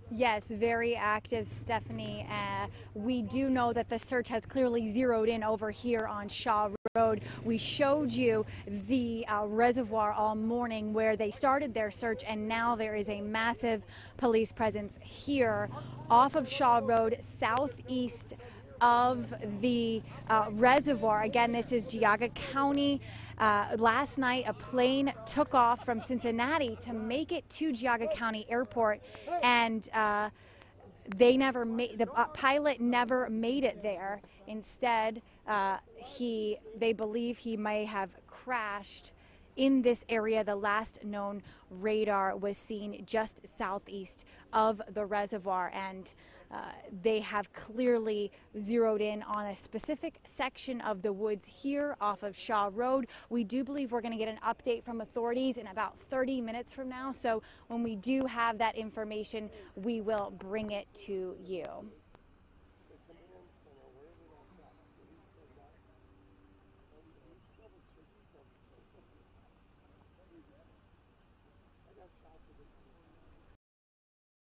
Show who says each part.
Speaker 1: Yes, very active, Stephanie. We do know that the search has clearly zeroed in over here on Shaw Road. We showed you the reservoir all morning where they started their search, and now there is a massive police presence here off of Shaw Road, southeast of the reservoir. Again, this is Geauga County. Last night, a plane took off from Cincinnati to make it to Geauga County Airport, and the pilot never made it there. Instead, they believe he may have crashed in this area. The last known radar was seen just southeast of the reservoir, and they have clearly zeroed in on a specific section of the woods here off of Shaw Road. We do believe we're going to get an update from authorities in about 30 minutes from now. So when we do have that information, we will bring it to you.